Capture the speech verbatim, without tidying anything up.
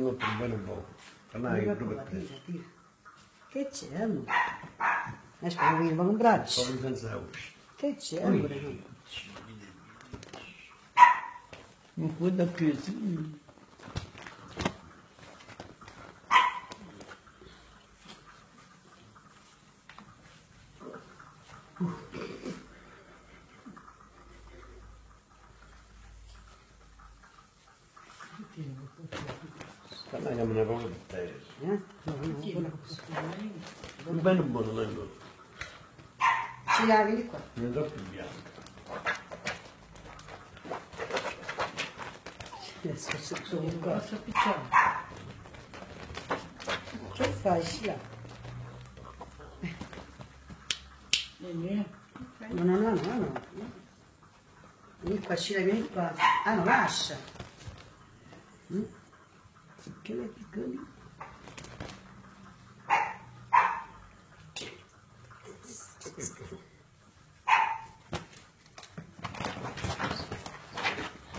tutto bene poco. Non hai più per te. Che c'è, amore? Aspetta, mi vengo un braccio. Sono senza euro. Che c'è, amore? Non può da più. Non è che me ne parlo per te. Eh? No, no, quella cosa. Un bello buono, bello. Ci lavi di qua. Non è troppo bianco. Adesso se sono qua. Posso picciare? Che fai? Ci lavi? No, no, no, no, no. Vieni qua, ci lavi, vieni qua. Ah, no, lascia. Mm? Che le piccoli?